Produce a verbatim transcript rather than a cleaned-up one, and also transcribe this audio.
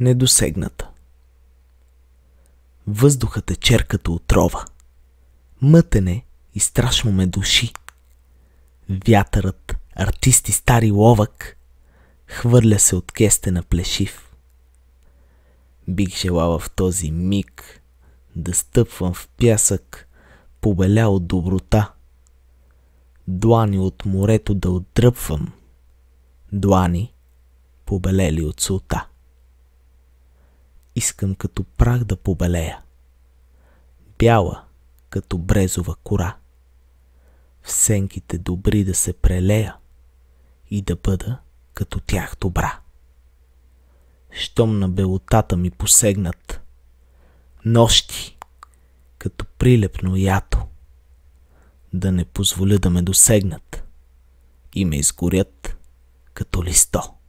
Недосегната. Въздухът е чер като отрова. Мътен е и страшно ме души. Вятърът, артист и стари ловък, хвърля се от кестена плешив. Бих желала в този миг да стъпвам в пясък, побеля от доброта. Длани от морето да отдръпвам, длани побелели от солта. Искам като прах да побелея, бяла като брезова кора, в сенките добри да се прелея и да бъда като тях добра. Щом на белотата ми посегнат нощи, като прилепно ято, да не позволя да ме досегнат и ме изгорят като листо.